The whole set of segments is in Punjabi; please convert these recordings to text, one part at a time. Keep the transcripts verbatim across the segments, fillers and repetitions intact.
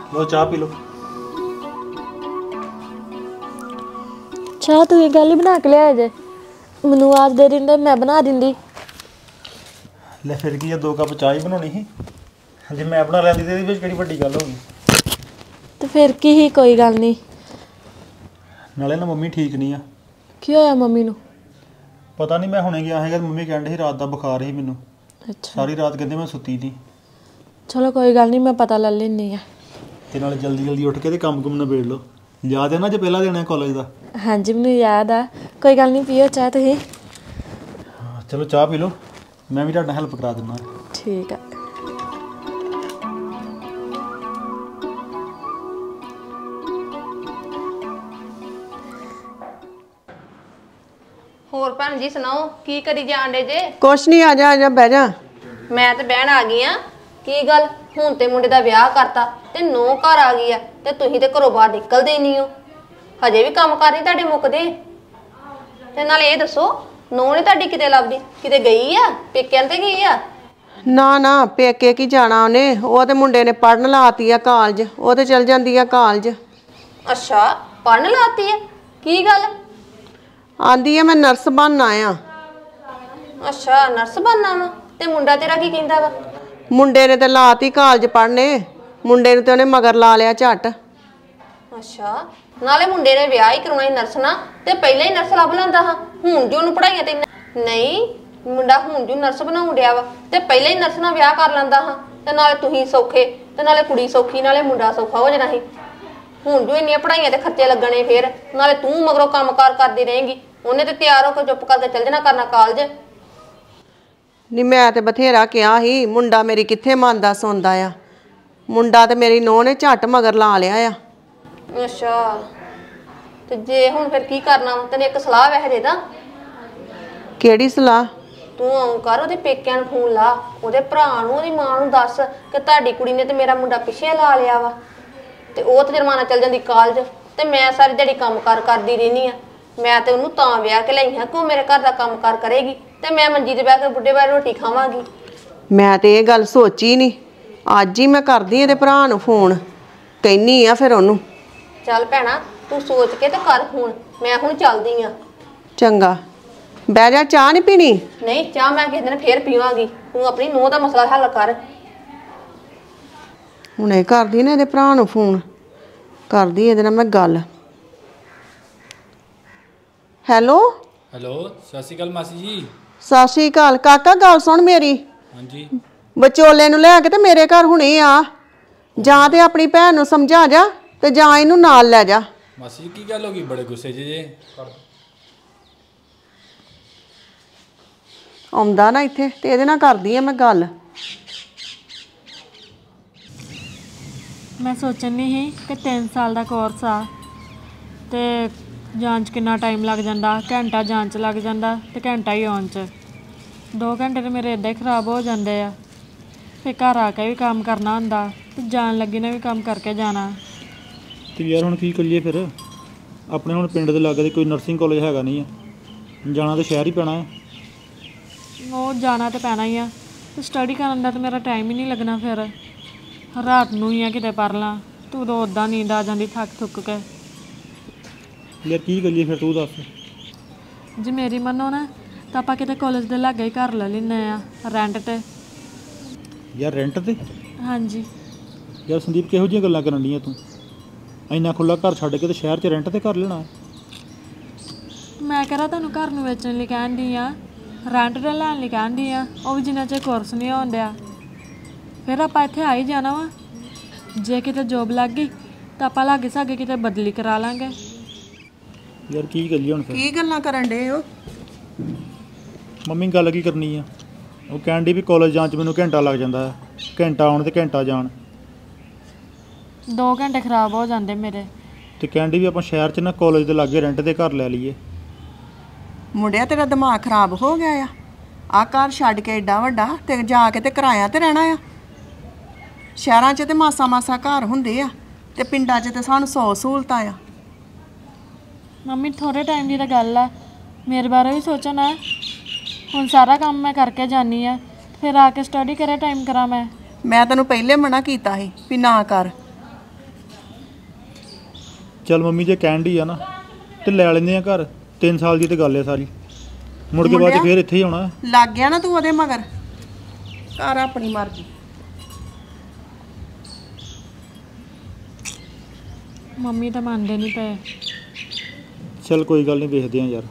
लो चाह पी लो। चाह तू ये गल ही बना के लिया जे मैनू आज दे दिंदे मैं बना दिंदी। ले फिर की दो कप चाह ही बनानी ही जे मैं बना लैंदी ते इहदे विच किहड़ी वड्डी गल होगी। ते फिर की ही कोई गल नहीं। नाले ना मम्मी ठीक नहीं आ। की होया मम्मी नू? पता नहीं मैं हुणे गया है मम्मी कहण दी रात दा बुखार ही मैनू। अच्छा सारी रात कहंदे मैं सुत्ती नहीं। चलो कोई गल नहीं मैं पता ले लैनी है। ते नाले जल्दी जल्दी उठ के ते काम कुम नबेड़ लो। याद है ना जो पहला दिन है कॉलेज का? हाँ जी मैनू याद आ। कोई गल नहीं पियो चाह तुसीं। हाँ चलो चाह पी लो मैं भी तुहाडा हेल्प करा दिन्ना। ठीक है। ਹੋਰ ਭੈਣ ਜੀ ਸੁਣਾਓ ਕੀ ਕਰੀ ਜਾਂਦੇ ਜੇ? ਕੁਛ ਨਹੀਂ ਆ ਜਾ ਆ ਜਾ ਬਹਿ ਜਾ। ਮੈਂ ਤੇ ਬਹਿਣ ਆ ਗਈ ਆ। ਕੀ ਗੱਲ ਹੁਣ ਤੇ ਮੁੰਡੇ ਦਾ ਵਿਆਹ ਕਰਤਾ ਤੇ ਨੌ ਘਰ ਆ ਗਈ ਆ ਤੇ ਤੁਸੀਂ ਤੇ ਘਰੋਂ ਬਾਹਰ ਨਿਕਲਦੇ ਹੀ ਨਹੀਂ ਹੋ। ਹਜੇ ਵੀ ਕੰਮ ਕਰ ਨਹੀਂ ਤੁਹਾਡੇ ਮੁੱਕਦੇ। ਤੇ ਨਾਲ ਇਹ ਦੱਸੋ ਨੌ ਨਹੀਂ ਤੁਹਾਡੀ ਕਿਤੇ ਲੱਭਦੀ? ਕਿਤੇ ਗਈ ਆ ਪੇਕਿਆਂ ਤੇ ਗਈ ਆ? ਨਾ ਨਾ ਪੇਕੇ ਕੀ ਜਾਣਾ ਉਹਨੇ। ਉਹ ਤੇ ਮੁੰਡੇ ਨੇ ਪੜਨ ਲਾਤੀ ਆ ਕਾਲਜ। ਉਹ ਤੇ ਚਲ ਜਾਂਦੀ ਆ ਕਾਲਜ। ਅੱਛਾ ਪੜਨ ਲਾਤੀ ਆ? ਕੀ ਗੱਲ? ਆਂਦੀ ਆ ਮੈਂ ਨਰਸ ਬਣਨਾ ਆ। ਅੱਛਾ ਨਰਸ ਬਣਨਾ ਵਾ? ਤੇ ਮੁੰਡਾ ਤੇਰਾ ਕੀ ਕਹਿੰਦਾ ਵਾ? ਮੁੰਡੇ ਨੇ ਤੇ ਲਾਤੀ ਕਾਲਜ ਪੜਨੇ। ਮੁੰਡੇ ਨੂੰ ਤੇ ਉਹਨੇ ਮਗਰ ਲਾ ਲਿਆ ਝੱਟ। ਅੱਛਾ ਨਾਲੇ ਮੁੰਡੇ ਨੇ ਵਿਆਹ ਹੀ ਕਰਾਉਣਾ ਸੀ ਨਰਸ ਨਾਲ ਤੇ ਪਹਿਲਾਂ ਹੀ ਨਰਸ ਲੱਭ ਲੈਂਦਾ ਹਾਂ। ਹੁਣ ਜੋ ਉਹਨੂੰ ਪੜਾਈਆਂ ਤੇ ਨਹੀਂ ਮੁੰਡਾ ਹੁਣ ਜੋ ਨਰਸ ਬਣਾਉਣ ਡਿਆ ਵਾ ਤੇ ਪਹਿਲਾਂ ਹੀ ਨਰਸ ਨਾਲ ਵਿਆਹ ਕਰ ਲੈਂਦਾ ਹਾਂ ਤੇ ਨਾਲੇ ਤੁਸੀਂ ਸੌਖੇ ਤੇ ਨਾਲੇ ਕੁੜੀ ਸੌਖੀ ਨਾਲੇ ਮੁੰਡਾ ਸੌਖਾ ਹੋ ਜਾਣਾ ਸੀ। ਹੁਣ ਜੋ ਇੰਨੀਆਂ ਪੜਾਈਆਂ ਤੇ ਖਰਚੇ ਲੱਗਣੇ ਫੇਰ ਨਾਲੇ ਤੂੰ ਮਗਰੋਂ ਕੰਮਕਾਰ ਕਰਦੀ ਰਹੇਂਗੀ। ਉਹਨੇ ਤੇ ਤਿਆਰ ਹੋ ਕੇ ਚੁੱਪ ਕਰਕੇ ਚੱਲ ਜਾਣਾ ਕਰਨਾ ਕਾਲਜ। ਨੀ ਮੈਂ ਤੇ ਬਥੇਰਾ ਕਿਹਾ ਸੀ ਮੁੰਡਾ ਮੇਰੀ ਕਿੱਥੇ ਮੰਨਦਾ ਸੁਣਦਾ ਆ। ਮੁੰਡਾ ਤੇ ਮੇਰੀ ਨੂੰਹ ਨੇ ਝੱਟ ਮਗਰ ਲਾ ਲਿਆ ਆ। ਅੱਛਾ ਤੇ ਜੇ ਹੁਣ ਫਿਰ ਕੀ ਕਰਨਾ ਵਾ? ਤੈਨੂੰ ਇੱਕ ਸਲਾਹ ਵੈਸੇ ਦੇ ਦਾਂ। ਕਿਹੜੀ ਸਲਾਹ? ਤੂੰ ਆਉਂ ਕਰ ਉਹਦੇ ਪੇਕਿਆਂ ਨੂੰ ਫੋਨ ਲਾ ਉਹਦੇ ਭਰਾ ਨੂੰ ਉਹਦੀ ਮਾਂ ਨੂੰ ਦੱਸ ਕਿ ਤੁਹਾਡੀ ਕੁੜੀ ਨੇ ਤੇ ਮੇਰਾ ਮੁੰਡਾ ਪਿੱਛੇ ਲਾ ਲਿਆ ਵਾ ਤੇ ਉਹ ਤੇ ਜਰਮਾਨਾ ਚੱਲ ਜਾਂਦੀ ਕਾਲਜ ਤੇ ਮੈਂ ਸਾਰੀ ਦਿਹਾੜੀ ਕੰਮ ਕਾਰ ਕਰਦੀ ਰਹਿਨੀ ਆ। ਮੈਂ ਤੇ ਉਹਨੂੰ ਤਾਂ ਵਿਆਹ ਕੇ ਲਈ ਹਾਂ ਕਿ ਉਹ ਮੇਰੇ ਘਰ ਦਾ ਕੰਮ ਕਾਰ ਕਰੇਗੀ ਤੇ ਮੈਂ ਮੰਜੀ ਤੇ ਬਹਿ ਕੇ ਬੁੱਢੇ ਬਾਰੇ ਰੋਟੀ ਖਾਵਾਂਗੀ। ਮੈਂ ਤੇ ਇਹ ਗੱਲ ਸੋਚੀ ਨਹੀਂ। ਅੱਜ ਹੀ ਮੈਂ ਕਰਦੀ ਇਹਦੇ ਭਰਾ ਨੂੰ ਫੋਨ ਕਹਿਨੀ ਆ ਫਿਰ ਉਹਨੂੰ। ਚੱਲ ਭੈਣਾ ਤੂੰ ਸੋਚ ਕੇ ਤੇ ਕਰ ਫੋਨ। ਮੈਂ ਹੁਣ ਚੱਲਦੀ ਆ। ਚੰਗਾ ਬਹਿ ਜਾ। ਚਾਹ ਨਹੀਂ ਪੀਣੀ? ਨਹੀਂ ਚਾਹ ਮੈਂ ਕਿਸੇ ਦਿਨ ਫੇਰ ਪੀਵਾਂਗੀ। ਤੂੰ ਆਪਣੀ ਨੂੰਹ ਦਾ ਮਸਲਾ ਹੱਲ ਕਰ। ਹੁਣੇ ਕਰਦੀ ਨਾ ਇਹਦੇ ਭਰਾ ਨੂੰ ਫੋਨ। ਕਰਦੀ ਇਹਦੇ ਨਾਲ ਮੈਂ ਗੱਲ। ਹੈਲੋ ਹੈਲੋ ਸਤਿ ਸ਼੍ਰੀ ਅਕਾਲ ਮਾਸੀ ਜੀ। ਸਤਿ ਸ਼੍ਰੀ ਅਕਾਲ ਕਾਕਾ। ਗੱਲ ਸੁਣ ਮੇਰੀ। ਹਾਂਜੀ ਵਿਚੋਲੇ ਨੂੰ ਲੈ ਕੇ ਤੇ ਮੇਰੇ ਘਰ ਹੁਣੇ ਆ। ਜਾਂ ਤੇ ਆਪਣੀ ਭੈਣ ਨੂੰ ਸਮਝਾ ਜਾ ਤੇ ਜਾਂ ਇਹਨੂੰ ਨਾਲ ਲੈ ਜਾ। ਮਾਸੀ ਜੀ ਕੀ ਗੱਲ ਹੋ ਗਈ ਬੜੇ ਗੁੱਸੇ 'ਚ ਜੇ? ਆਉਂਦਾ ਨਾ ਇੱਥੇ ਤੇ ਇਹਦੇ ਨਾਲ ਕਰਦੀ ਆ ਮੈਂ ਗੱਲ। मैं सोचन नहीं ही कि तीन साल का कोर्स आ तो जांच कितना टाइम लग जाता। घंटा जांच लग जाता तो घंटा ही आने च। दो घंटे तो मेरे इदा ही खराब हो जाते हैं। फिर घर आके भी काम करना होंदा ते जान लगी ने भी काम करके जाना। तो यार हुण की करिए फिर? अपने हुण पिंड दे लागे कोई नर्सिंग कॉलेज हैगा नहीं है। जाना तो शहर ही पैना है। वो जाना तो पैना ही आ। स्टडी करन दा तो मेरा टाइम ही नहीं लगना। फिर रात नूं ही किते पढ़ ला तू तो उदा नींद आ जाती थक थुक के। यार की करिए फिर तू दस? जे मेरी मनो ना तो आप किते कॉलेज के लागे ही घर ले लैने आ रेंट ते। यार रेंट ते? हाँ जी। यार संदीप किहो जिहियां गल्लां करन डईयां तू? इन्ना खुला घर छड्ड के ते शहर च रेंट ते घर लेना? मैं कह रहा तुहानूं घर नूं वेचण लई कहण दी आ रेंट ते लैण लई कहण दी आ। वो भी जिन्ना चिर कोर्स नहीं होण दिया। फिर आप इत्थे आ ही जाना वा। जे किते जॉब लग गई तो आप लागे सागे किते बदली करा लांगे। यार की करिए हुण फिर? ਕੀ ਗੱਲਾਂ ਕਰਨ ਡੇ ਹੋ? मम्मी गल की करनी है? वो कहण डी भी कॉलेज जाण च मैनूं घंटा लग जाता है। घंटा आउण ते घंटा जाण। दो घंटे खराब हो जाते मेरे। तो कहण डी भी आपां शहर च ना कॉलेज दे लागे रेंट ते घर ले लईए। ਮੁੰਡਿਆ ਤੇਰਾ ਦਿਮਾਗ ਖਰਾਬ ਹੋ ਗਿਆ ਆ। ਆ ਘਰ ਛੱਡ ਕੇ ਏਡਾ ਵੱਡਾ ਤੇ ਜਾ ਕੇ ਤੇ ਕਿਰਾਇਆ ਤੇ ਰਹਿਣਾ ਆ। ਸ਼ਹਿਰਾਂ 'ਚ ਤੇ ਮਾਸਾ ਮਾਸਾ ਘਰ ਹੁੰਦੇ ਆ ਤੇ ਪਿੰਡਾਂ 'ਚ ਤੇ ਸਾਨੂੰ ਸੌ ਸਹੂਲਤਾਂ ਆ। ਮੰਮੀ ਥੋੜੇ ਟਾਈਮ ਦੀ ਤਾਂ ਗੱਲ ਆ। ਮੇਰੇ ਬਾਰੇ ਵੀ ਸੋਚੋ ਨਾ। ਹੁਣ ਸਾਰਾ ਕੰਮ ਮੈਂ ਕਰਕੇ ਜਾਨੀ ਆ ਫਿਰ ਆ ਕੇ ਸਟੱਡੀ ਕਰੇ ਟਾਈਮ ਕਰਾਂ ਮੈਂ। ਮੈਂ ਤੈਨੂੰ ਪਹਿਲੇ ਮਨਾ ਕੀਤਾ ਸੀ ਵੀ ਨਾ ਕਰ। ਚੱਲ ਮੰਮੀ ਜੇ ਕਹਿਣ ਡਈ ਆ ਨਾ ਤੇ ਲੈ ਲੈਂਦੇ ਆ ਘਰ। ਤਿੰਨ ਸਾਲ ਦੀ ਤੇ ਗੱਲ ਹੈ ਸਾਰੀ, ਮੁੜ ਕੇ ਬਾਅਦ 'ਚ ਫੇਰ ਇੱਥੇ ਹੀ ਆਉਣਾ। ਲੱਗ ਗਿਆ ਨਾ ਤੂੰ ਉਹਦੇ ਮਗਰ, ਕਰ ਆਪਣੀ ਮਰਜ਼ੀ। ਮੰਮੀ ਤਾਂ ਮੰਨਦੇ ਨਹੀਂ ਪਏ। ਚੱਲ ਕੋਈ ਗੱਲ ਨਹੀਂ, ਵੇਖਦੇ ਆ ਯਾਰ,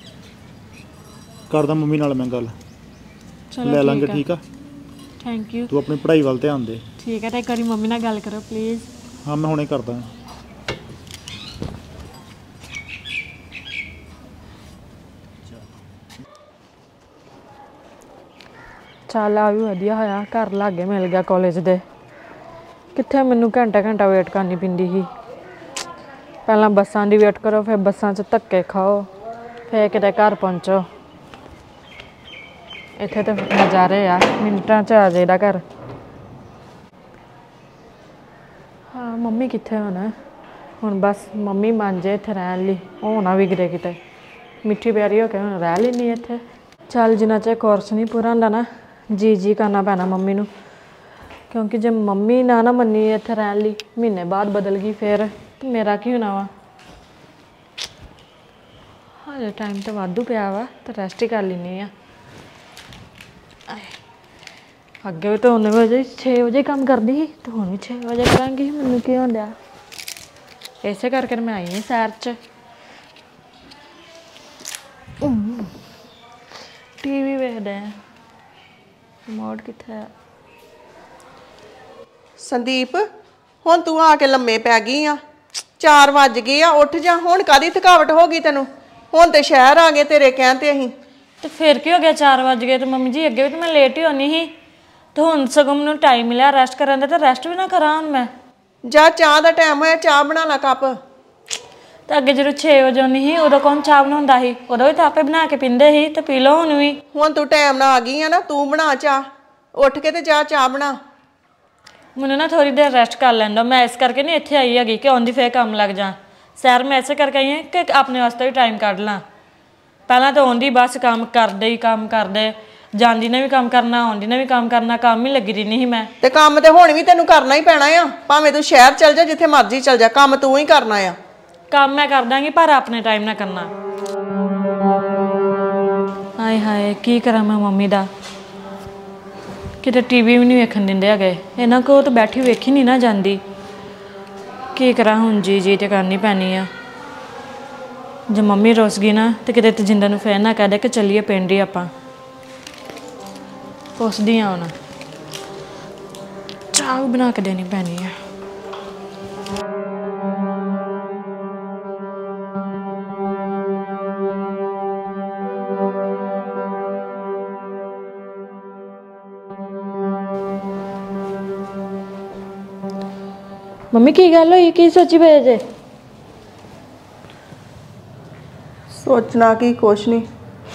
ਕਰਦਾ ਮੰਮੀ ਨਾਲ ਮੈਂ ਗੱਲ, ਚਲੋ ਲੈ ਲਾਂਗੇ। ਠੀਕ ਆ, ਥੈਂਕ ਯੂ। ਤੂੰ ਆਪਣੀ ਪੜ੍ਹਾਈ ਵੱਲ ਧਿਆਨ ਦੇ। ਠੀਕ ਹੈ, ਤੇ ਇੱਕ ਵਾਰੀ ਮੰਮੀ ਨਾਲ ਗੱਲ ਕਰੋ ਪਲੀਜ਼। ਹਾਂ ਮੈਂ ਹੁਣੇ ਕਰਦਾ। ਚੱਲ ਆ ਵੀ ਵਧੀਆ ਹੋਇਆ, ਘਰ ਲਾਗੇ ਮਿਲ ਗਿਆ ਕਾਲਜ ਦੇ। ਕਿੱਥੇ ਮੈਨੂੰ ਘੰਟਾ ਘੰਟਾ ਵੇਟ ਕਰਨੀ ਪੈਂਦੀ ਸੀ। ਪਹਿਲਾਂ ਬੱਸਾਂ ਦੀ ਵੇਟ ਕਰੋ, ਫਿਰ ਬੱਸਾਂ 'ਚ ਧੱਕੇ ਖਾਓ, ਫਿਰ ਕਿਤੇ ਘਰ ਪਹੁੰਚੋ। ਇੱਥੇ ਤਾਂ ਨਜ਼ਾਰੇ ਆ, ਮਿੰਟਾਂ 'ਚ ਆ ਜਾਈਦਾ ਘਰ। ਹਾਂ ਮੰਮੀ ਕਿੱਥੇ ਹੋਣਾ ਹੁਣ? ਬਸ ਮੰਮੀ ਬਣ ਜੇ ਇੱਥੇ ਰਹਿਣ ਲਈ, ਉਹ ਨਾ ਵਿਗੜੇ ਕਿਤੇ। ਮਿੱਠੀ ਪਿਆਰੀ ਹੋ ਕੇ ਹੁਣ ਰਹਿ ਲੈਂਦੀ ਇੱਥੇ। ਚੱਲ ਜਿੰਨਾ ਚਿਰ ਕੋਰਸ ਨਹੀਂ ਪੂਰਾ ਹੁੰਦਾ ਨਾ, ਜੀ ਜੀ ਕਰਨਾ ਪੈਣਾ ਮੰਮੀ ਨੂੰ। ਕਿਉਂਕਿ ਜੇ ਮੰਮੀ ਨਾ ਨਾ ਮੰਨੀ ਇੱਥੇ ਰਹਿਣ ਲਈ, ਮਹੀਨੇ ਬਾਅਦ ਬਦਲ ਗਈ ਫਿਰ, ਤੇ ਮੇਰਾ ਕੀ ਹੋਣਾ ਵਾ? ਹਾਲੇ ਟਾਈਮ ਤਾਂ ਵਾਧੂ ਪਿਆ ਵਾ, ਤੇ ਰੈਸਟ ਹੀ ਕਰ ਲੈਂਦੀ ਆ। ਅੱਗੇ ਵੀ ਤਾਂ ਉਨੇ ਵਜੇ ਛੇ ਵਜੇ ਕੰਮ ਕਰਦੀ ਸੀ, ਤੇ ਹੁਣ ਵੀ ਛੇ ਵਜੇ ਕਰਾਂਗੀ। ਮੈਨੂੰ ਕੀ ਹੋਣ ਡਿਆ? ਇਸੇ ਕਰਕੇ ਮੈਂ ਆਈ ਹਾਂ ਸੈਰ 'ਚ। ਟੀ ਵੀ ਵੇਖਦੇ ਆ। ਰਿਮੋਟ ਕਿੱਥੇ ਆ? ਸੰਦੀਪ, ਹੁਣ ਤੂੰ ਆ ਕੇ ਲੰਮੇ ਪੈ ਗਈ ਆ। ਚਾਰ ਵੱਜ ਗਏ ਆ, ਉੱਠ ਜਾ। ਹੁਣ ਕਾਹਦੀ ਥਕਾਵਟ ਹੋ ਗਈ ਤੈਨੂੰ? ਹੁਣ ਤੇ ਸ਼ਹਿਰ ਆ ਗਏ ਤੇਰੇ ਕਹਿਣ ਤੇ ਅਸੀਂ। ਤੇ ਫਿਰ ਕੀ ਹੋ ਗਿਆ? ਚਾਰ ਵੱਜ ਗਏ ਤੇ ਮੰਮੀ ਜੀ ਅੱਗੇ ਵੀ ਤਾਂ ਮੈਂ ਲੇਟ ਹੀ ਹੋਣੀ ਸੀ, ਤੇ ਹੁਣ ਸਗੋਂ ਮੈਨੂੰ ਟਾਈਮ ਮਿਲਿਆ ਰੈਸਟ ਕਰਨ ਦਾ, ਤੇ ਰੈਸਟ ਵੀ ਨਾ ਕਰਾਂ ਹੁਣ ਮੈਂ? ਜਾ, ਚਾਹ ਦਾ ਟਾਈਮ ਹੋਇਆ, ਚਾਹ ਬਣਾ ਲਾ ਕੱਪ। ਤੇ ਅੱਗੇ ਜਦੋਂ ਛੇ ਵਜੇ ਆਉਂਦੀ ਸੀ, ਉਦੋਂ ਕੌਣ ਚਾਹ ਬਣਾਉਂਦਾ ਸੀ? ਉਦੋਂ ਵੀ ਤਾਂ ਆਪੇ ਬਣਾ ਕੇ ਪੀਂਦੇ ਸੀ, ਤੇ ਪੀ ਲਓ ਹੁਣ ਵੀ। ਹੁਣ ਤੂੰ ਟਾਈਮ ਨਾਲ ਆ ਗਈ ਆ ਨਾ, ਤੂੰ ਬਣਾ ਚਾਹ। ਉੱਠ ਕੇ ਤੇ ਜਾ ਚਾਹ ਬਣਾ। ਮੈਨੂੰ ਨਾ ਥੋੜੀ ਦੇਰ ਰੈਸਟ ਕਰ ਲੈਣ ਦਿਓ। ਮੈਂ ਇਸ ਕਰਕੇ ਨਹੀਂ ਇੱਥੇ ਆਈ ਹੈਗੀ ਕਿ ਆਉਂਦੀ ਫੇਰ ਕੰਮ ਲੱਗ ਜਾ। ਸੈਰ ਮੈਂ ਇਸੇ ਕਰਕੇ ਆਈ ਹਾਂ ਕਿ ਆਪਣੇ ਵਾਸਤੇ ਵੀ ਟਾਈਮ ਕੱਢ ਲਾਂ। ਪਹਿਲਾਂ ਤਾਂ ਆਉਂਦੀ ਬਸ ਕੰਮ ਕਰਦੇ ਹੀ ਕੰਮ ਕਰਦੇ, ਜਾਂਦੀ ਨੇ ਵੀ ਕੰਮ ਕਰਨਾ, ਆਉਂਦੀ ਨੇ ਵੀ ਕੰਮ ਕਰਨਾ, ਕੰਮ ਹੀ ਲੱਗੀ ਰਹਿੰਦੀ ਸੀ ਮੈਂ। ਤੇ ਕੰਮ ਤੇ ਹੁਣ ਵੀ ਤੈਨੂੰ ਕਰਨਾ ਹੀ ਪੈਣਾ ਆ, ਭਾਵੇਂ ਤੂੰ ਸ਼ਹਿਰ ਚੱਲ ਜਾ, ਜਿੱਥੇ ਮਰਜ਼ੀ ਚੱਲ ਜਾ, ਕੰਮ ਤੂੰ ਹੀ ਕਰਨਾ ਆ। ਕੰਮ ਮੈਂ ਕਰ ਦਾਂਗੀ, ਪਰ ਆਪਣੇ ਟਾਈਮ ਨਾਲ ਕਰਨਾ। ਹਾਏ ਹਾਏ, ਕੀ ਕਰਾਂ ਮੈਂ ਮੰਮੀ ਦਾ? ਕਿਤੇ ਟੀ ਵੀ ਵੀ ਨਹੀਂ ਵੇਖਣ ਦਿੰਦੇ ਹੈਗੇ। ਇਹਨਾਂ ਕੋਲ ਤਾਂ ਬੈਠੀ ਵੇਖੀ ਨਹੀਂ ਨਾ ਜਾਂਦੀ। ਕੀ ਕਰਾਂ ਹੁਣ? ਜੀ ਜੀ ਤੇ ਕਰਨੀ ਪੈਣੀ ਆ। ਜੇ ਮੰਮੀ ਰੁੱਸ ਗਈ ਨਾ, ਤੇ ਕਿਤੇ ਤਜਿੰਦਰ ਨੂੰ ਫੇਰ ਨਾ ਕਹਿ ਦੇ ਕਿ ਚੱਲੀਏ ਪਿੰਡ ਹੀ ਆਪਾਂ। ਪੁੱਛਦੀ ਹਾਂ ਹੁਣ, ਚਾਹ ਬਣਾ ਕੇ ਦੇਣੀ ਪੈਣੀ ਆ। ਮੰਮੀ ਕੀ ਗੱਲ ਹੋਈ? ਕੀ ਸੋਚੀ ਪਏ ਜੇ? ਸੋਚਣਾ ਕੀ, ਕੁਛ ਨਹੀਂ।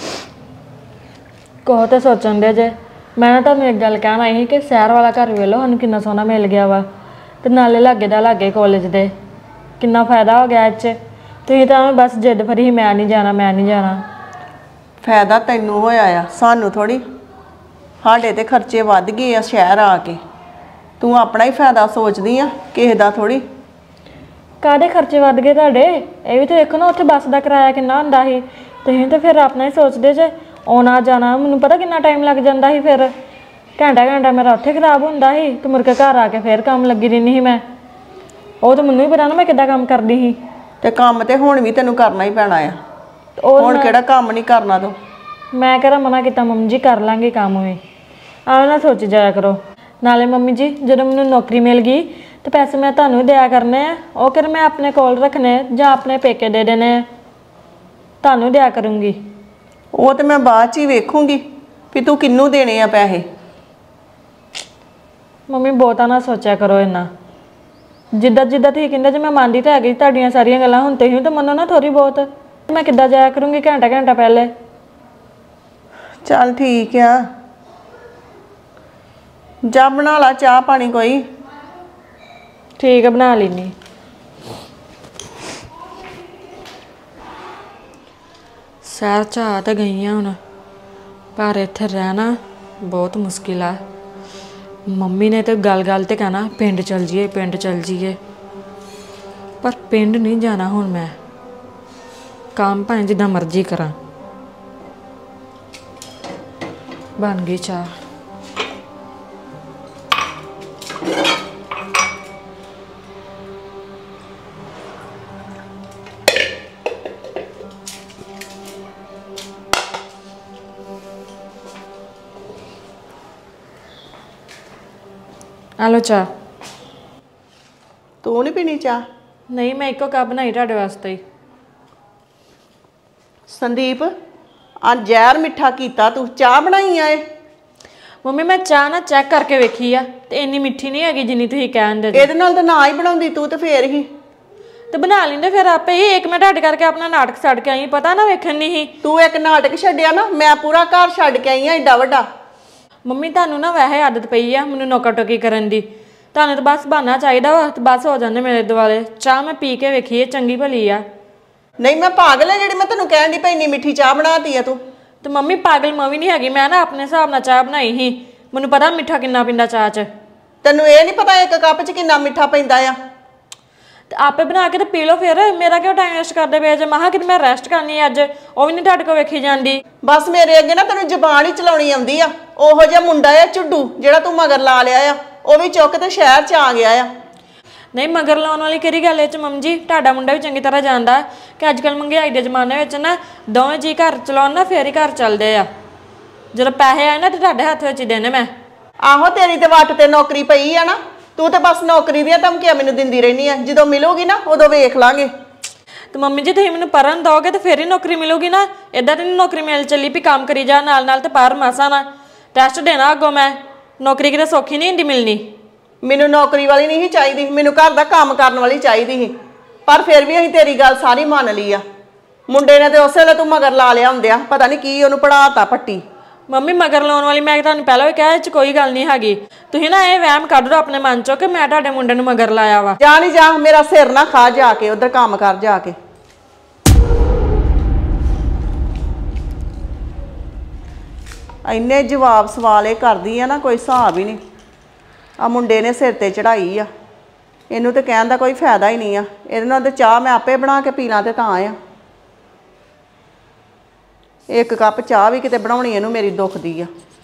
ਕੋਹ ਤਾਂ ਸੋਚਣ ਦੇ ਜੇ। ਮੈਂ ਨਾ ਤੁਹਾਨੂੰ ਇੱਕ ਗੱਲ ਕਹਿਣ ਆਈ ਸੀ ਕਿ ਸ਼ਹਿਰ ਵਾਲਾ ਘਰ ਵੇਖ ਲਓ, ਸਾਨੂੰ ਕਿੰਨਾ ਸੋਹਣਾ ਮਿਲ ਗਿਆ ਵਾ, ਤੇ ਨਾਲੇ ਲਾਗੇ ਦਾ ਲਾਗੇ ਕਾਲਜ ਦੇ। ਕਿੰਨਾ ਫਾਇਦਾ ਹੋ ਗਿਆ ਇਹ 'ਚ। ਤੁਸੀਂ ਤਾਂ ਬਸ ਜਿੱਦ ਫਰੀ ਸੀ, ਮੈਂ ਨਹੀਂ ਜਾਣਾ, ਮੈਂ ਨਹੀਂ ਜਾਣਾ। ਫਾਇਦਾ ਤੈਨੂੰ ਹੋਇਆ ਆ, ਸਾਨੂੰ ਥੋੜੀ। ਸਾਡੇ ਤੇ ਖਰਚੇ ਵੱਧ ਗਏ ਆ ਸ਼ਹਿਰ ਆ ਕੇ। ਤੂੰ ਆਪਣਾ ਹੀ ਫਾਇਦਾ ਸੋਚਦੀ ਆ, ਕਿਸੇ ਦਾ ਥੋੜੀ। ਕਾਹਦੇ ਖਰਚੇ ਵੱਧ ਗਏ ਤੁਹਾਡੇ? ਇਹ ਵੀ ਤਾਂ ਦੇਖੋ ਨਾ, ਉੱਥੇ ਬੱਸ ਦਾ ਕਿਰਾਇਆ ਕਿੰਨਾ ਹੁੰਦਾ ਸੀ। ਤੁਸੀਂ ਤਾਂ ਫਿਰ ਆਪਣਾ ਹੀ ਸੋਚਦੇ ਜੇ। ਆਉਣਾ ਜਾਣਾ ਮੈਨੂੰ ਪਤਾ ਕਿੰਨਾ ਟਾਈਮ ਲੱਗ ਜਾਂਦਾ ਸੀ। ਫਿਰ ਘੰਟਾ ਘੰਟਾ ਮੇਰਾ ਉੱਥੇ ਖਰਾਬ ਹੁੰਦਾ ਸੀ, ਤੇ ਮੁੜ ਕੇ ਘਰ ਆ ਕੇ ਫਿਰ ਕੰਮ ਲੱਗੀ ਰਹਿੰਦੀ ਸੀ ਮੈਂ। ਉਹ ਤਾਂ ਮੈਨੂੰ ਵੀ ਪਤਾ ਨਾ ਮੈਂ ਕਿੱਦਾਂ ਕੰਮ ਕਰਦੀ ਸੀ। ਤੇ ਕੰਮ ਤੇ ਹੁਣ ਵੀ ਤੈਨੂੰ ਕਰਨਾ ਹੀ ਪੈਣਾ ਆ। ਉਹ ਹੁਣ ਕਿਹੜਾ ਕੰਮ ਨਹੀਂ ਕਰਨਾ ਤੂੰ? ਮੈਂ ਕਿਹੜਾ ਮਨਾ ਕੀਤਾ? ਮੰਮੀ ਜੀ ਕਰ ਲਾਂਗੇ ਕੰਮ ਵੀ, ਆਹ ਨਾ ਸੋਚੀ ਜਾਇਆ ਕਰੋ। ਨਾਲੇ ਮੰਮੀ ਜੀ, ਜਦੋਂ ਮੈਨੂੰ ਨੌਕਰੀ ਮਿਲ ਗਈ ਤੇ ਪੈਸੇ ਮੈਂ ਤੁਹਾਨੂੰ ਦਿਆ ਕਰਨੇ ਆ। ਉਹ ਕਰ ਮੈਂ ਆਪਣੇ ਕੋਲ ਰੱਖਣੇ ਜਾਂ ਆਪਣੇ ਪੇਕੇ ਦੇ ਦੇਣੇ ਆ? ਤੁਹਾਨੂੰ ਦਿਆ ਕਰੂੰਗੀ। ਉਹ ਤੇ ਮੈਂ ਬਾਅਦ 'ਚ ਹੀ ਵੇਖੂੰਗੀ ਵੀ ਤੂੰ ਕਿਹਨੂੰ ਦੇਣੇ ਆ ਪੈਸੇ। ਮੰਮੀ ਬਹੁਤਾ ਨਾ ਸੋਚਿਆ ਕਰੋ ਇੰਨਾ। ਜਿੱਦਾਂ ਜਿੱਦਾਂ ਤੁਸੀਂ ਕਹਿੰਦੇ ਜੇ ਮੈਂ ਮੰਨਦੀ ਤਾਂ ਹੈਗੀ ਤੁਹਾਡੀਆਂ ਸਾਰੀਆਂ ਗੱਲਾਂ, ਹੁਣ ਤੁਸੀਂ ਤਾਂ ਮੰਨੋ ਨਾ ਥੋੜ੍ਹੀ ਬਹੁਤ। ਮੈਂ ਕਿੱਦਾਂ ਜਾਇਆ ਕਰੂੰਗੀ ਘੰਟਾ ਘੰਟਾ ਪਹਿਲੇ? ਚੱਲ ਠੀਕ ਆ, ਜਾ ਬਣਾ ਲਾ ਚਾਹ ਪਾਣੀ ਕੋਈ। ਠੀਕ ਹੈ, ਬਣਾ ਲੈਣੀ। ਸ਼ਹਿਰ 'ਚ ਆ ਤਾਂ ਗਈ ਹਾਂ ਹੁਣ, ਪਰ ਇੱਥੇ ਰਹਿਣਾ ਬਹੁਤ ਮੁਸ਼ਕਿਲ ਆ। ਮੰਮੀ ਨੇ ਤਾਂ ਗੱਲ ਗੱਲ ਤੇ ਕਹਿਣਾ ਪਿੰਡ ਚੱਲ ਜੀਏ, ਪਿੰਡ ਚੱਲ ਜੀਏ। ਪਰ ਪਿੰਡ ਨਹੀਂ ਜਾਣਾ ਹੁਣ ਮੈਂ। ਕੰਮ ਭਾਵੇਂ ਜਿੱਦਾਂ ਮਰਜ਼ੀ ਕਰਾਂ। ਬਣ ਗਈ ਚਾਹ। ਆਲੋ ਚਾਹ। ਤੂੰ ਨਹੀਂ ਪੀਣੀ ਚਾਹ? ਨਹੀਂ, ਮੈਂ ਇੱਕੋ ਕੱਪ ਬਣਾਈ ਤੁਹਾਡੇ ਵਾਸਤੇ ਹੀ। ਸੰਦੀਪ, ਆ ਜ਼ਹਿਰ ਮਿੱਠਾ ਕੀਤਾ ਤੂੰ, ਚਾਹ ਬਣਾਈ ਆ ਇਹ? ਮੰਮੀ ਮੈਂ ਚਾਹ ਨਾ ਚੈੱਕ ਕਰਕੇ ਵੇਖੀ ਆ ਤੇ ਇੰਨੀ ਮਿੱਠੀ ਨਹੀਂ ਹੈਗੀ ਜਿੰਨੀ ਤੁਸੀਂ ਕਹਿੰਦੇ। ਇਹਦੇ ਨਾਲ ਤਾਂ ਨਾ ਹੀ ਬਣਾਉਂਦੀ ਤੂੰ ਤੇ ਫੇਰ ਹੀ ਤੇ ਬਣਾ ਲੈਂਦੇ ਫਿਰ ਆਪੇ ਹੀ। ਇੱਕ ਮਿੰਟ ਹਟ ਕਰਕੇ ਆਪਣਾ ਨਾਟਕ ਛੱਡ ਕੇ ਆਈ, ਪਤਾ ਨਾ ਵੇਖਣ ਨਹੀਂ ਸੀ। ਤੂੰ ਇੱਕ ਨਾਟਕ ਛੱਡਿਆ ਨਾ, ਮੈਂ ਪੂਰਾ ਘਰ ਛੱਡ ਕੇ ਆਈ ਆ ਏਡਾ ਵੱਡਾ। ਮੰਮੀ ਤੁਹਾਨੂੰ ਨਾ ਵੈਸੇ ਆਦਤ ਪਈ ਆ ਮੈਨੂੰ ਨੋਕਾ ਟੋਕੀ ਕਰਨ ਦੀ। ਤੁਹਾਨੂੰ ਤਾਂ ਬਸ ਬਹਾਨਾ ਚਾਹੀਦਾ ਵਾ ਤੇ ਬਸ ਹੋ ਜਾਂਦੇ ਮੇਰੇ ਦੁਆਲੇ। ਚਾਹ ਮੈਂ ਪੀ ਕੇ ਵੇਖੀ, ਚੰਗੀ ਭਲੀ ਆ। ਨਹੀਂ ਮੈਂ ਪਾਗਲ ਆ ਜਿਹੜੀ ਮੈਂ ਤੈਨੂੰ ਕਹਿਣ ਦੀ ਪਈ ਇੰਨੀ ਮਿੱਠੀ ਚਾਹ ਬਣਾਤੀ ਆ ਤੂੰ। ਤੇ ਮੰਮੀ ਪਾਗਲ ਮੈਂ ਵੀ ਨਹੀਂ ਹੈਗੀ। ਮੈਂ ਨਾ ਆਪਣੇ ਹਿਸਾਬ ਨਾਲ ਚਾਹ ਬਣਾਈ ਸੀ। ਮੈਨੂੰ ਪਤਾ ਮਿੱਠਾ ਕਿੰਨਾ ਪੈਂਦਾ ਚਾਹ 'ਚ। ਤੈਨੂੰ ਇਹ ਨਹੀਂ ਪਤਾ ਇੱਕ ਕੱਪ 'ਚ ਕਿੰਨਾ ਮਿੱਠਾ ਪੈਂਦਾ ਆ? ਤੇ ਆਪੇ ਬਣਾ ਕੇ ਤੇ ਪੀ ਲਓ ਫਿਰ। ਮੇਰਾ ਕਿਉਂ ਟਾਈਮ ਵੇਸਟ ਕਰਦੇ ਪਏ ਜੇ? ਮਹਾ ਕਿ ਮੈਂ ਰੈਸਟ ਕਰਨੀ ਅੱਜ, ਉਹ ਵੀ ਨਹੀਂ ਤੁਹਾਡੇ ਕੋਲ ਵੇਖੀ ਜਾਂਦੀ। ਬਸ ਮੇਰੇ ਅੱਗੇ ਨਾ ਤੈਨੂੰ ਜ਼ਬਾਨ ਹੀ ਚਲਾਉਣੀ ਆਉਂਦੀ ਆ। ਉਹੋ ਜਿਹਾ ਮੁੰਡਾ ਆ ਝੁੱਡੂ ਜਿਹੜਾ ਤੂੰ ਮਗਰ ਲਾ ਲਿਆ ਆ, ਉਹ ਵੀ ਚੁੱਕ ਤੇ ਸ਼ਹਿਰ 'ਚ ਆ ਗਿਆ ਆ। ਨਹੀਂ ਮਗਰ ਲਾਉਣ ਵਾਲੀ ਕਿਹੜੀ ਗੱਲ ਇਹ 'ਚ ਮੰਮ ਜੀ? ਤੁਹਾਡਾ ਮੁੰਡਾ ਵੀ ਚੰਗੀ ਤਰ੍ਹਾਂ ਜਾਣਦਾ ਕਿ ਅੱਜ ਕੱਲ੍ਹ ਮਹਿੰਗਾਈ ਦੇ ਜ਼ਮਾਨੇ ਵਿੱਚ ਨਾ ਦੋਵੇਂ ਜੀ ਘਰ ਚਲਾਉਣ ਨਾ ਫੇਰ ਹੀ ਘਰ ਚੱਲਦੇ ਆ। ਜਦੋਂ ਪੈਸੇ ਆਏ ਨਾ ਤੇ ਤੁਹਾਡੇ ਹੱਥ ਵਿੱਚ ਹੀ ਦੇਣੇ ਮੈਂ। ਆਹੋ ਤੇਰੀ ਤੇ ਵੱਟ ਤੇ ਨੌਕਰੀ ਪਈ ਆ ਨਾ, ਤੂੰ ਤੇ ਬਸ ਨੌਕਰੀ ਦੀਆਂ ਧਮਕੀਆਂ ਮੈਨੂੰ ਦਿੰਦੀ ਰਹਿਨੀ ਆ। ਜਦੋਂ ਮਿਲੂਗੀ ਨਾ ਉਦੋਂ ਵੇਖ ਲਾਂਗੇ। ਤੇ ਮੰਮੀ ਜੀ ਤੁਸੀਂ ਮੈਨੂੰ ਪੜ੍ਹਨ ਦੋਗੇ ਤੇ ਫੇਰ ਹੀ ਨੌਕਰੀ ਮਿਲੂਗੀ ਨਾ। ਇੱਦਾਂ ਤੇ ਨਹੀਂ ਨੌਕਰੀ ਮਿਲ ਚੱਲੀ ਵੀ ਕੰਮ ਕਰੀ ਜਾ ਨਾਲ ਨਾਲ ਤੇ ਪਰ ਮਾਸਾ ਨਾ ਟੈਸਟ ਦੇਣਾ ਅੱਗੋਂ ਮੈਂ। ਨੌਕਰੀ ਕਿਤੇ ਸੌਖੀ ਨਹੀਂ ਹੁੰਦੀ ਮਿਲਣੀ। ਮੈਨੂੰ ਨੌਕਰੀ ਵਾਲੀ ਨਹੀਂ ਸੀ ਚਾਹੀਦੀ, ਮੈਨੂੰ ਘਰ ਦਾ ਕੰਮ ਕਰਨ ਵਾਲੀ ਚਾਹੀਦੀ ਸੀ। ਪਰ ਫਿਰ ਵੀ ਅਸੀਂ ਤੇਰੀ ਗੱਲ ਸਾਰੀ ਮੰਨ ਲਈ ਆ। ਮੁੰਡੇ ਨੇ ਤੇ ਉਸੇ ਵੇਲੇ ਤੂੰ ਮਗਰ ਲਾ ਲਿਆ ਹੁੰਦਿਆ, ਪਤਾ ਨਹੀਂ ਕੀ ਉਹਨੂੰ ਪੜਾਤਾ ਪੱਟੀ। ਮੰਮੀ ਮਗਰ ਲਾਉਣ ਵਾਲੀ ਮੈਂ ਤੁਹਾਨੂੰ ਪਹਿਲਾਂ ਵੀ ਕਿਹਾ ਇਹ 'ਚ ਕੋਈ ਗੱਲ ਨਹੀਂ ਹੈਗੀ। ਤੁਸੀਂ ਨਾ ਇਹ ਵਹਿਮ ਕੱਢ ਦਿਓ ਆਪਣੇ ਮਨ 'ਚੋਂ ਕਿ ਮੈਂ ਤੁਹਾਡੇ ਮੁੰਡੇ ਨੂੰ ਮਗਰ ਲਾਇਆ ਵਾ। ਜਾ ਨਹੀਂ ਜਾ, ਮੇਰਾ ਸਿਰ ਨਾ ਖਾ ਜਾ ਕੇ ਉਧਰ ਕੰਮ ਕਰ ਜਾ ਕੇ। ਇੰਨੇ ਜਵਾਬ ਸਵਾਲ ਇਹ ਕਰਦੀ ਆ ਨਾ ਕੋਈ ਹਿਸਾਬ ਹੀ ਨਹੀਂ। ਆ ਮੁੰਡੇ ਨੇ ਸਿਰ ਤੇ ਚੜਾਈ ਆ, ਇਹਨੂੰ ਤੇ ਕਹਿਣ ਦਾ ਕੋਈ ਫਾਇਦਾ ਹੀ ਨਹੀਂ ਆ। ਇਹਦੇ ਨਾਲ ਤੇ ਚਾਹ ਮੈਂ ਆਪੇ ਬਣਾ ਕੇ ਪੀ ਲਾਂ ਤੇ ਤਾਂ ਆ। ਇੱਕ ਕੱਪ ਚਾਹ ਵੀ ਕਿਤੇ ਬਣਾਉਣੀ ਇਹਨੂੰ ਮੇਰੀ ਦੁਖਦੀ ਆ।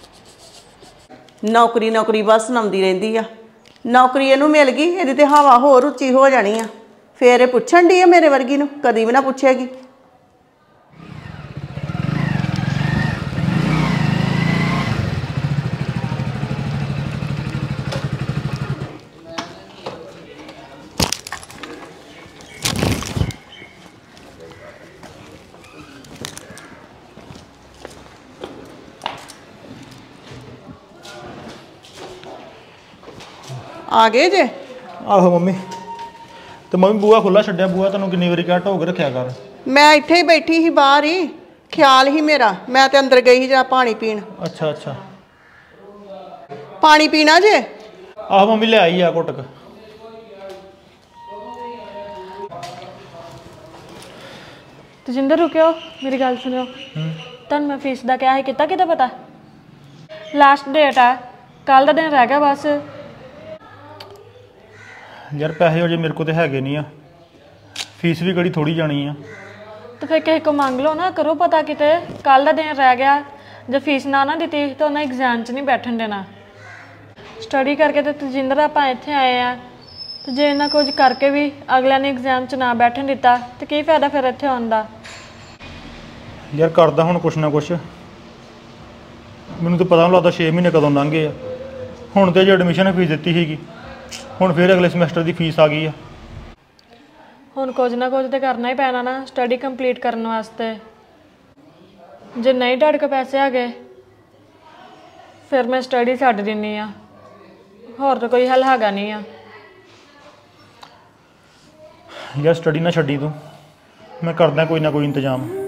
ਨੌਕਰੀ ਨੌਕਰੀ ਬਸ ਸੁਣਾਉਂਦੀ ਰਹਿੰਦੀ ਆ। ਨੌਕਰੀ ਇਹਨੂੰ ਮਿਲ ਗਈ, ਇਹਦੀ ਤੇ ਹਵਾ ਹੋਰ ਉੱਚੀ ਹੋ ਜਾਣੀ ਆ। ਫੇਰ ਇਹ ਪੁੱਛਣ ਦੀ ਆ ਮੇਰੇ ਵਰਗੀ ਨੂੰ, ਕਦੀ ਵੀ ਨਾ ਪੁੱਛੇਗੀ। ਆ ਗਏ ਜੇ? ਆਹੋ ਮੰਮੀ। ਤੇ ਮੰਮੀ ਬੂਹਾ ਖੁੱਲਾ ਛੱਡਿਆ। ਬੂਹਾ ਤੈਨੂੰ ਕਿੰਨੀ ਵਾਰੀ ਕਿਹਾ ਢੋਕ ਰੱਖਿਆ ਕਰ। ਮੈਂ ਇੱਥੇ ਹੀ ਬੈਠੀ ਸੀ ਬਾਹਰ ਹੀ, ਖਿਆਲ ਹੀ ਮੇਰਾ। ਮੈਂ ਤੇ ਅੰਦਰ ਗਈ ਸੀ ਜਰਾ ਪਾਣੀ ਪੀਣ। ਅੱਛਾ ਅੱਛਾ। ਪਾਣੀ ਪੀਣਾ ਜੇ? ਆਹੋ ਮੰਮੀ ਲੈ ਆਈ ਆ ਘੁੱਟਕ। ਤਜਿੰਦਰ ਰੁਕਿਓ, ਮੇਰੀ ਗੱਲ ਸੁਣਿਓ। ਤੁਹਾਨੂੰ ਮੈਂ ਫੀਸ ਦਾ ਕਿਹਾ ਸੀ, ਕੀਤਾ ਕਿਤੇ ਪਤਾ? ਲਾਸਟ ਡੇਟ ਆ, ਕੱਲ ਦਾ ਦਿਨ ਰਹਿ ਗਿਆ ਬਸ। ਯਾਰ ਪੈਸੇ ਅਜੇ ਮੇਰੇ ਕੋਲ ਤੇ ਹੈਗੇ ਨਹੀਂ ਆ। ਫੀਸ ਵੀ ਕਿਹੜੀ ਥੋੜੀ ਜਾਣੀ ਆ। ਤੇ ਫਿਰ ਕਿਸੇ ਕੋ ਮੰਗ ਲਓ ਨਾ, ਕਰੋ ਪਤਾ ਕਿਤੇ। ਕੱਲ ਦਾ ਦਿਨ ਰਹਿ ਗਿਆ, ਜੇ ਫੀਸ ਨਾ ਨਾ ਦਿੱਤੀ ਤਾਂ ਉਹਨਾਂ ਐਗਜ਼ਾਮ 'ਚ ਨਹੀਂ ਬੈਠਣ ਦੇਣਾ। ਸਟੱਡੀ ਕਰਕੇ ਤੇ ਤਜਿੰਦਰ ਆਪਾਂ ਇੱਥੇ ਆਏ ਆ, ਤੇ ਜੇ ਇਹਨਾਂ ਕੁਝ ਕਰਕੇ ਵੀ ਅਗਲਿਆਂ ਨੇ ਐਗਜ਼ਾਮ 'ਚ ਨਾ ਬੈਠਣ ਦਿੱਤਾ ਤੇ ਕੀ ਫਾਇਦਾ ਫਿਰ ਇੱਥੇ ਆਉਣ ਦਾ? ਯਾਰ ਕਰਦਾ ਹੁਣ ਕੁਛ ਨਾ ਕੁਛ। ਮੈਨੂੰ ਤਾਂ ਪਤਾ ਨਹੀਂ ਲੱਗਦਾ ਛੇ ਮਹੀਨੇ ਕਦੋਂ ਲੰਘ ਗਏ ਆ। ਹੁਣ ਤੇ ਜੇ ਐਡਮਿਸ਼ਨ ਫੀਸ ਦਿੱਤੀ ਸੀਗੀ, ਹੁਣ ਫਿਰ ਅਗਲੇ ਸਮੈਸਟਰ ਦੀ ਫੀਸ ਆ ਗਈ ਆ। ਹੁਣ ਕੁਝ ਨਾ ਕੁਝ ਤੇ ਕਰਨਾ ਹੀ ਪੈਣਾ ਨਾ ਸਟੱਡੀ ਕੰਪਲੀਟ ਕਰਨ ਵਾਸਤੇ। ਜੇ ਨਹੀਂ ਤੁਹਾਡੇ ਕੋਲ ਪੈਸੇ ਹੈਗੇ ਫਿਰ ਮੈਂ ਸਟੱਡੀ ਛੱਡ ਦਿੰਦੀ ਆ। ਹੋਰ ਤਾਂ ਕੋਈ ਹੱਲ ਹੈਗਾ ਨਹੀਂ ਆ। ਯਾਰ ਸਟੱਡੀ ਨਾ ਛੱਡੀ ਤੂੰ, ਮੈਂ ਕਰਦਾ ਕੋਈ ਨਾ ਕੋਈ ਇੰਤਜ਼ਾਮ।